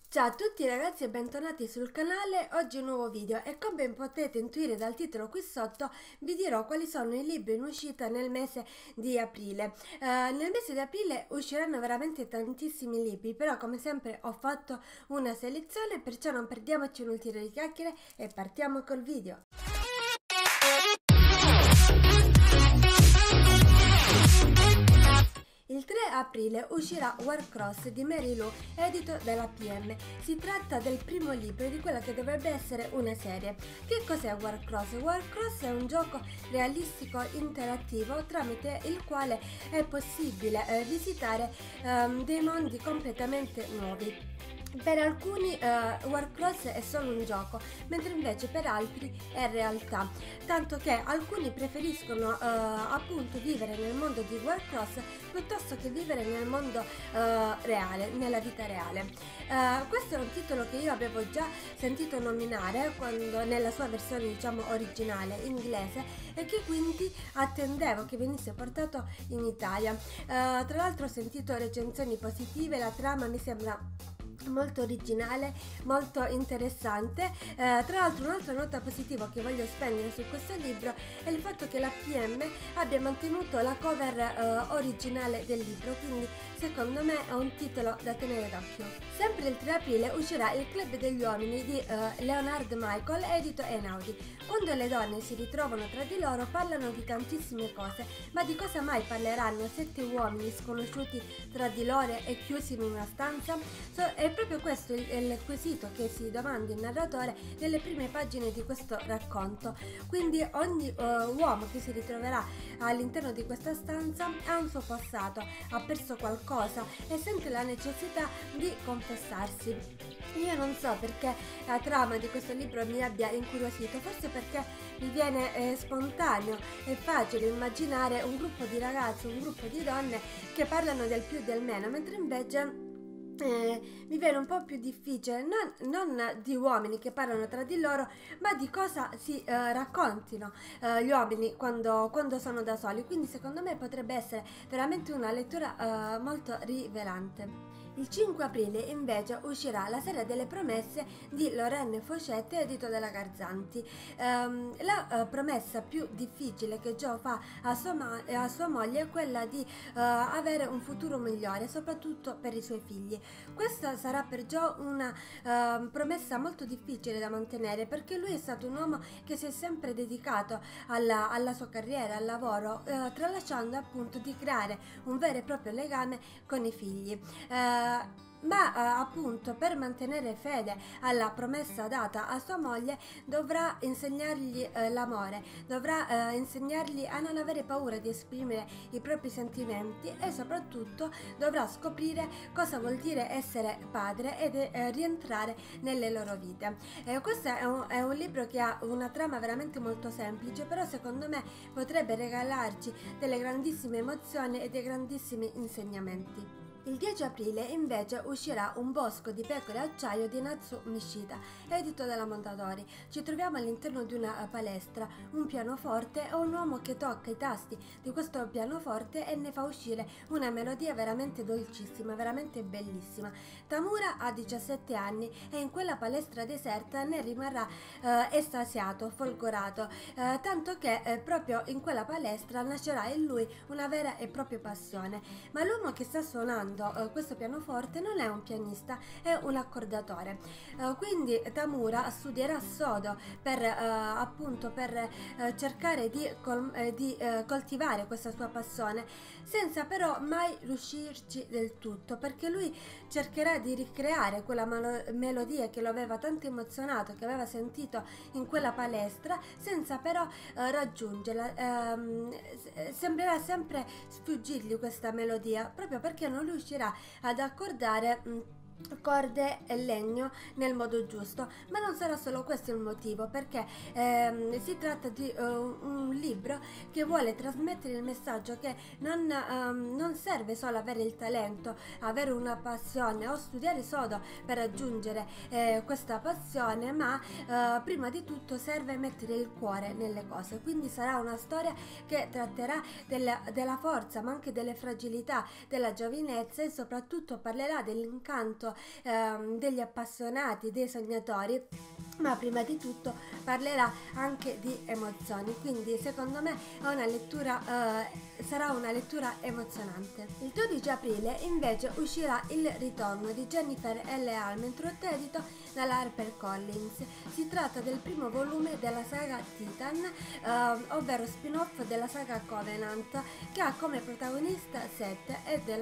Ciao a tutti ragazzi e bentornati sul canale. Oggi un nuovo video e come potete intuire dal titolo qui sotto vi dirò quali sono i libri in uscita nel mese di aprile. Nel mese di aprile usciranno veramente tantissimi libri, però come sempre ho fatto una selezione, perciò non perdiamoci un ulteriore chiacchiere e partiamo col video. Il 3 aprile uscirà Warcross di Mary Lou, edito dalla PM. Si tratta del primo libro di quella che dovrebbe essere una serie. Che cos'è Warcross? Warcross è un gioco realistico interattivo tramite il quale è possibile visitare dei mondi completamente nuovi. Per alcuni Warcross è solo un gioco, mentre invece per altri è realtà, tanto che alcuni preferiscono appunto vivere nel mondo di Warcross piuttosto che vivere nel mondo reale, nella vita reale. Questo è un titolo che io avevo già sentito nominare nella sua versione diciamo originale inglese e che quindi attendevo che venisse portato in Italia. Tra l'altro ho sentito recensioni positive, la trama mi sembra molto originale, molto interessante. Tra l'altro un'altra nota positiva che voglio spendere su questo libro è il fatto che la PM abbia mantenuto la cover originale del libro, quindi secondo me è un titolo da tenere d'occhio. Sempre il 3 aprile uscirà Il Club degli Uomini di Leonard Michael, edito Einaudi. Quando le donne si ritrovano tra di loro parlano di tantissime cose, ma di cosa mai parleranno 7 uomini sconosciuti tra di loro e chiusi in una stanza? È proprio questo il quesito che si domanda il narratore nelle prime pagine di questo racconto. Quindi ogni uomo che si ritroverà all'interno di questa stanza ha un suo passato, ha perso qualcosa e sente la necessità di confessarsi. Io non so perché la trama di questo libro mi abbia incuriosito, forse perché mi viene spontaneo e facile immaginare un gruppo di ragazzi, un gruppo di donne che parlano del più e del meno, mentre invece mi viene un po' più difficile, non di uomini che parlano tra di loro, ma di cosa si raccontino gli uomini quando sono da soli. Quindi secondo me potrebbe essere veramente una lettura molto rivelante. Il 5 aprile invece uscirà La Serie delle Promesse di Lorraine Fauchette, edito dalla Garzanti. La promessa più difficile che Joe fa a sua moglie è quella di avere un futuro migliore, soprattutto per i suoi figli. Questa sarà per Joe una promessa molto difficile da mantenere, perché lui è stato un uomo che si è sempre dedicato alla sua carriera, al lavoro, tralasciando appunto di creare un vero e proprio legame con i figli. Appunto per mantenere fede alla promessa data a sua moglie dovrà insegnargli l'amore, dovrà insegnargli a non avere paura di esprimere i propri sentimenti e soprattutto dovrà scoprire cosa vuol dire essere padre ed rientrare nelle loro vite. Questo è un libro che ha una trama veramente molto semplice, però secondo me potrebbe regalarci delle grandissime emozioni e dei grandissimi insegnamenti. Il 10 aprile invece uscirà Un bosco di pecore e acciaio di Natsu Mishita, edito dalla Mondadori. Ci troviamo all'interno di una palestra, un pianoforte e un uomo che tocca i tasti di questo pianoforte e ne fa uscire una melodia veramente dolcissima, veramente bellissima. Tamura ha 17 anni e in quella palestra deserta ne rimarrà estasiato, folgorato, tanto che proprio in quella palestra nascerà in lui una vera e propria passione. Ma l'uomo che sta suonando questo pianoforte non è un pianista, è un accordatore. Quindi Tamura studierà sodo per appunto per cercare di coltivare questa sua passione, senza però mai riuscirci del tutto, perché lui cercherà di ricreare quella melodia che lo aveva tanto emozionato, che aveva sentito in quella palestra, senza però raggiungerla. Sembrerà sempre sfuggirgli questa melodia, proprio perché non riuscirà ad accordare corde e legno nel modo giusto. Ma non sarà solo questo il motivo, perché si tratta di un libro che vuole trasmettere il messaggio che non serve solo avere il talento, avere una passione o studiare sodo per raggiungere questa passione, ma prima di tutto serve mettere il cuore nelle cose. Quindi sarà una storia che tratterà della forza ma anche delle fragilità della giovinezza, e soprattutto parlerà dell'incanto appunto degli appassionati, dei sognatori, ma prima di tutto parlerà anche di emozioni, quindi secondo me è una lettura, sarà una lettura emozionante. Il 12 aprile invece uscirà Il ritorno di Jennifer L. Armentrout, edito dalla HarperCollins. Si tratta del primo volume della saga Titan, ovvero spin-off della saga Covenant, che ha come protagonista Seth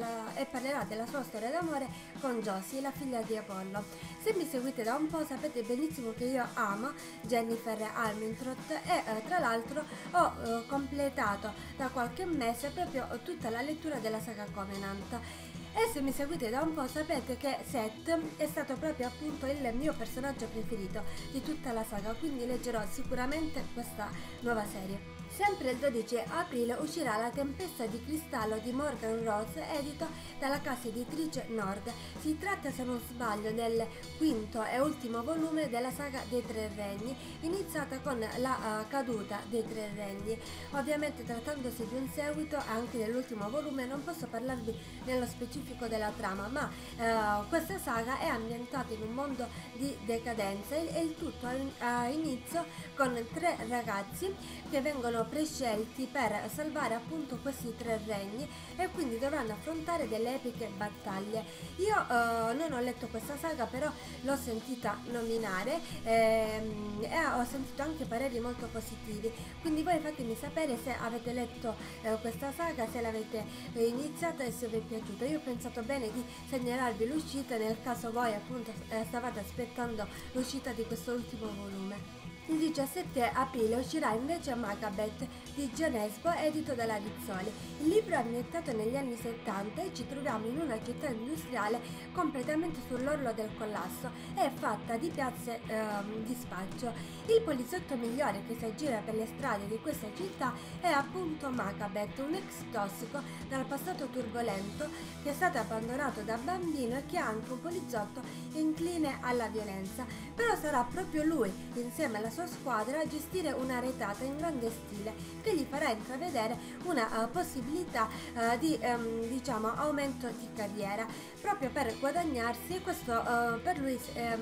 e parlerà della sua storia d'amore con Josie, la figlia di Apollo. Se mi seguite da un po' sapete benissimo che io amo Jennifer Armentrout e tra l'altro ho completato da qualche mese proprio tutta la lettura della saga Covenant. E se mi seguite da un po' sapete che Seth è stato proprio appunto il mio personaggio preferito di tutta la saga, quindi leggerò sicuramente questa nuova serie. Sempre il 12 aprile uscirà La tempesta di cristallo di Morgan Rose, edito dalla casa editrice Nord. Si tratta, se non sbaglio, del quinto e ultimo volume della saga dei Tre Regni, iniziata con la caduta dei Tre Regni. Ovviamente, trattandosi di un seguito anche dell'ultimo volume, non posso parlarvi nello specifico della trama, ma questa saga è ambientata in un mondo di decadenza e il tutto ha inizio con tre ragazzi che vengono prescelti per salvare appunto questi tre regni e quindi dovranno affrontare delle epiche battaglie. Io non ho letto questa saga, però l'ho sentita nominare e ho sentito anche pareri molto positivi, quindi voi fatemi sapere se avete letto questa saga, se l'avete iniziata e se vi è piaciuta. Io ho pensato bene di segnalarvi l'uscita nel caso voi appunto stavate aspettando l'uscita di questo ultimo volume. Il 17 aprile uscirà invece Macbeth di Jon Esbo, edito dalla Rizzoli. Il libro è ambientato negli anni 70 e ci troviamo in una città industriale completamente sull'orlo del collasso e è fatta di piazze di spaccio. Il poliziotto migliore che si aggira per le strade di questa città è appunto Macbeth, un ex tossico dal passato turbolento che è stato abbandonato da bambino e che è anche un poliziotto incline alla violenza. Però sarà proprio lui, insieme alla sua squadra, a gestire una retata in grande stile che gli farà intravedere una possibilità di diciamo aumento di carriera proprio per guadagnarsi, e questo per lui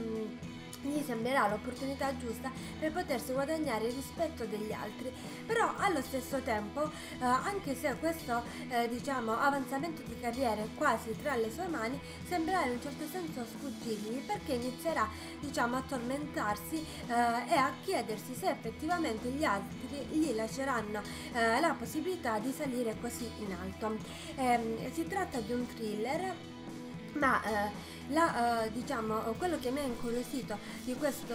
gli sembrerà l'opportunità giusta per potersi guadagnare il rispetto degli altri. Però allo stesso tempo anche se questo diciamo avanzamento di carriera è quasi tra le sue mani, sembrerà in un certo senso sfuggirgli, perché inizierà diciamo a tormentarsi e a chiedersi se effettivamente gli altri gli lasceranno la possibilità di salire così in alto. Si tratta di un thriller, ma diciamo quello che mi ha incuriosito di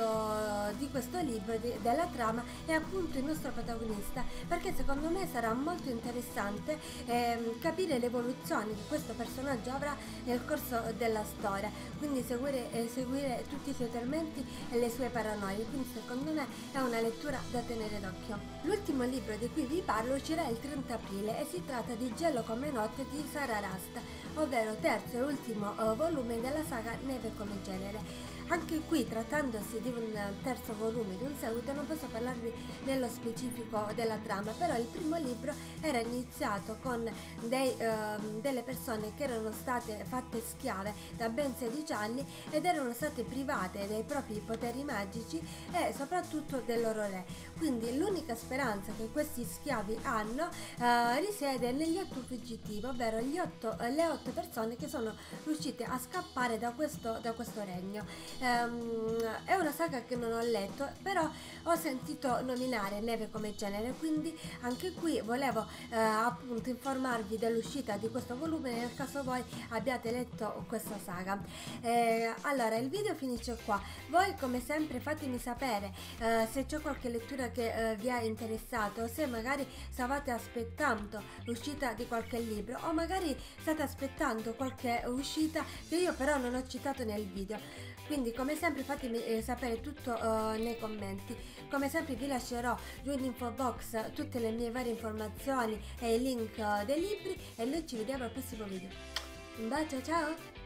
questo libro, della trama, è appunto il nostro protagonista, perché secondo me sarà molto interessante capire l'evoluzione che questo personaggio avrà nel corso della storia, quindi seguire tutti i suoi tormenti e le sue paranoie, quindi secondo me è una lettura da tenere d'occhio. L'ultimo libro di cui vi parlo uscirà il 30 aprile e si tratta di Gelo come notte di Sara Rust, ovvero terzo e ultimo volume della saga Neve come genere. Anche qui, trattandosi di un terzo volume, di un seguito, non posso parlarvi nello specifico della trama, però il primo libro era iniziato con delle persone che erano state fatte schiave da ben 16 anni ed erano state private dei propri poteri magici e soprattutto del loro re. Quindi l'unica speranza che questi schiavi hanno risiede negli 8 fuggitivi, ovvero le 8 persone che sono riuscite a scappare da questo regno. È una saga che non ho letto, però ho sentito nominare Neve come genere, quindi anche qui volevo appunto informarvi dell'uscita di questo volume nel caso voi abbiate letto questa saga. Allora, il video finisce qua. Voi come sempre fatemi sapere se c'è qualche lettura che vi ha interessato, se magari stavate aspettando l'uscita di qualche libro o magari state aspettando qualche uscita che io però non ho citato nel video. Quindi come sempre fatemi sapere tutto nei commenti. Come sempre vi lascerò giù in info box tutte le mie varie informazioni e i link dei libri e noi ci vediamo al prossimo video. Un bacio, ciao!